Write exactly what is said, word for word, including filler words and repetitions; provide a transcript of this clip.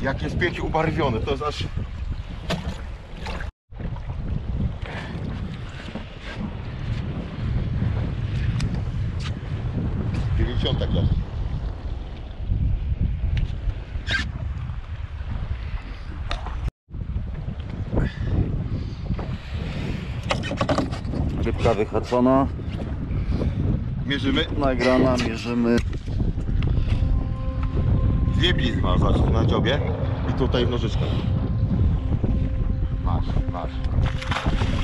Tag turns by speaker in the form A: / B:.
A: Jak jest pięknie ubarwione, to jest aż... dziewięćdziesiąta klasa.
B: Rybka wyhaczona.
A: Mierzymy.
B: Nagrana, mierzymy.
A: Dwie blizny masz, zobacz, na dziobie i tutaj w nożyczkach. Masz, masz.